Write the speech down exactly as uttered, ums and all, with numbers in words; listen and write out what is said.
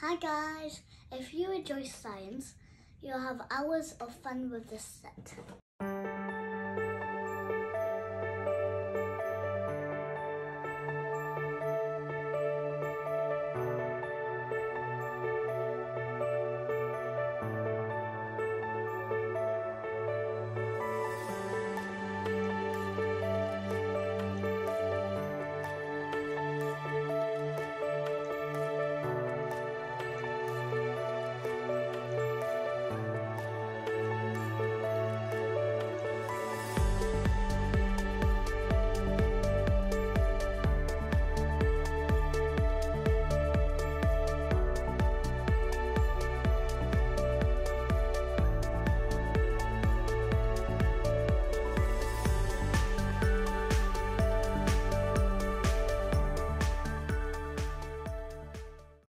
Hi guys, if you enjoy science, you'll have hours of fun with this set.